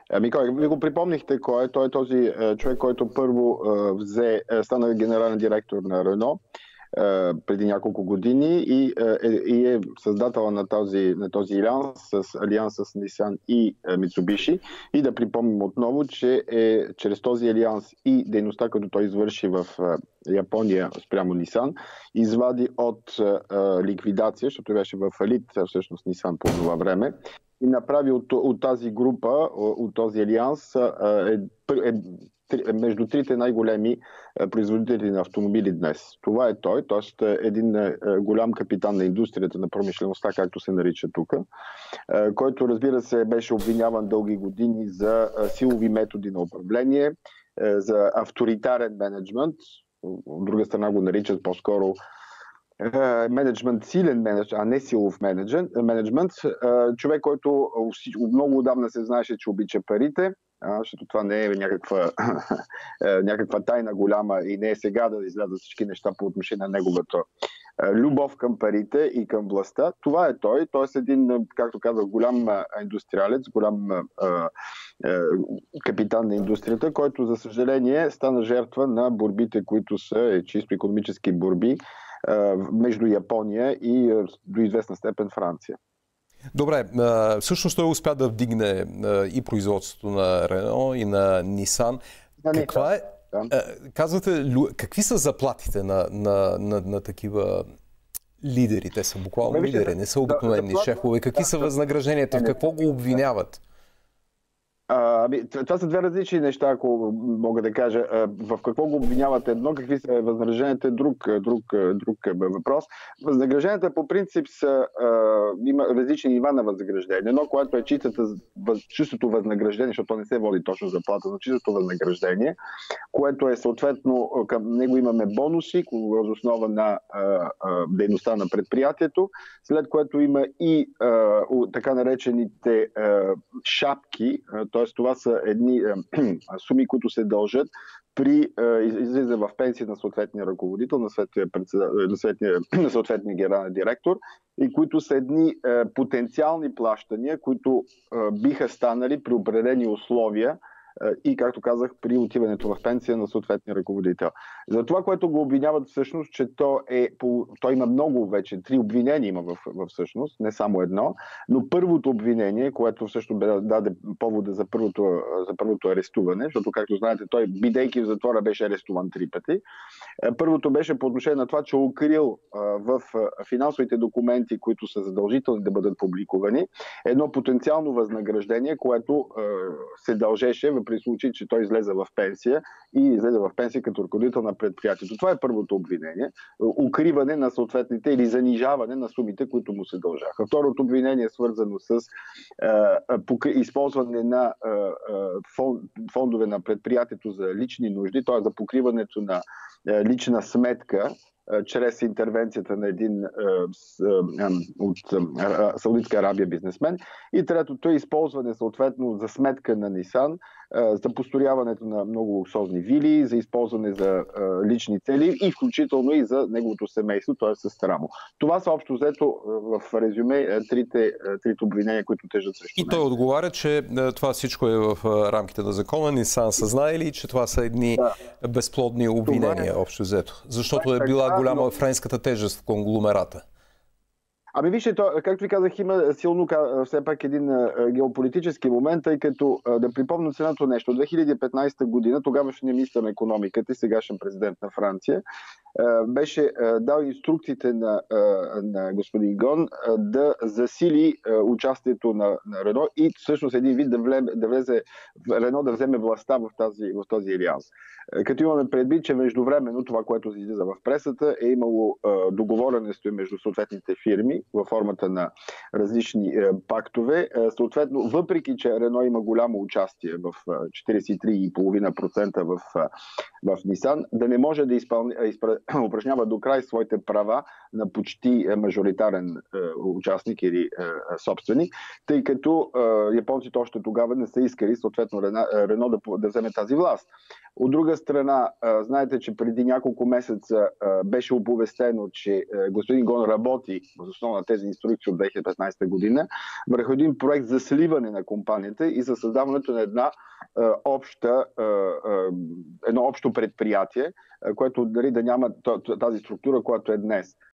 Ами, ви го припомнихте кой е? Той е този човек, който първо стана генерален директор на Рено преди няколко години и е създател на този алианс с Nissan и Mitsubishi. И да припомним отново, че чрез този алианс и дейността, като той извърши в Япония спрямо Nissan, извади от ликвидация, защото беше в фалит всъщност Nissan по това време, и направи от тази група, от този алианс, между трите най-големи производители на автомобили днес. Това е той, т.е. един голям капитан на индустрията, на промишлеността, както се нарича тук, който, разбира се, беше обвиняван дълги години за силови методи на управление, за авторитарен менеджмент. От друга страна го наричат по-скоро менеджмент, силен менеджмент, а не силов менеджмент. Човек, който много отдавна се знаеше, че обича парите, защото това не е някаква тайна голяма и не е сега да излязат всички неща по отношение на неговата любов към парите и към властта. Това е той. Той е един, както казах, голям индустриалец, голям капитан на индустрията, който, за съжаление, стана жертва на борбите, които са чисто икономически борби между Япония и до известна степен Франция. Добре, всъщност той успя да вдигне и производството на Рено и на Нисан. Каква е? Казвате, какви са заплатите на такива лидери? Те са буквално лидери, не са обикновени шефове. Какви са възнагражденията? В какво го обвиняват? Това са две различни неща, ако мога да кажа. В какво го обвиняват едно, какви са възнагражденията, друг въпрос. Възнагражденията по принцип има различни нива на възнаграждение. Едно, което е чистото възнаграждение, защото не се води точно заплата, но чистото възнаграждение, което е съответно, към него имаме бонуси, въз основа на дейността на предприятието, след което има и така наречените шапки. Т.е. това са едни суми, които се дължат при излиза в пенсия на съответния ръководител, на съответния генерален директор, и които са едни потенциални плащания, които биха станали при определени условия и, както казах, при отиването в пенсия на съответния ръководител. За това, което го обвиняват всъщност, че той има много вече, 3 обвинения има всъщност, не само едно, но първото обвинение, което всъщност даде повода за първото арестуване, защото, както знаете, той, бидейки в затвора, беше арестуван 3 пъти. Първото беше по отношение на това, че укрил в финансовите документи, които са задължителни да бъдат публикувани, едно потенциално възнаграждение, което се дължеше при случай, че той излезе в пенсия и излезе в пенсия като ръководител на предприятието. Това е първото обвинение. Укриване на съответните или занижаване на сумите, които му се дължаха. Второто обвинение е свързано с използване на фондове на предприятието за лични нужди, т.е. за покриването на лична сметка чрез интервенцията на един от Саудитска Арабия бизнесмен. И третото е използване съответно за сметка на Нисан за построяването на много луксозни вили, за използване за лични цели и включително и за неговото семейство, т.е. сестра му. Това са общо взето в резюме трите обвинения, които тежат срещу него. И той отговаря, че това всичко е в рамките на закона. Нисан са знаели, че това са едни безплодни обвинения, общо взето. Защото е била голяма френската тежест в конгломерата. Ами вижте, както ви казах, има силно все пак един геополитически момент, тъй като да припомня следното нещо. 2015 година тогавашният министър на икономиката и сегашен президент на Франция беше дал инструкциите на господин Гон да засили участието на Рено и всъщност един вид да влезе Рено да вземе властта в този алианс. Като имаме предвид, че междувременно това, което се излиза в пресата, е имало договорености между съответните фирми във формата на различни пактове. Съответно, въпреки че Рено има голямо участие в 43,5% в Нисан, да не може да упражнява до край своите права на почти мажоритарен участник или собственик, тъй като японците още тогава не са искали съответно Рено да вземе тази власт. От друга страна, знаете, че преди няколко месеца беше оповестено, че господин Гон работи въз основа на тези инструкции от 2015 година върху един проект за сливане на компанията и за създаването на едно общо предприятие, което дали да няма тази структура, която е днес.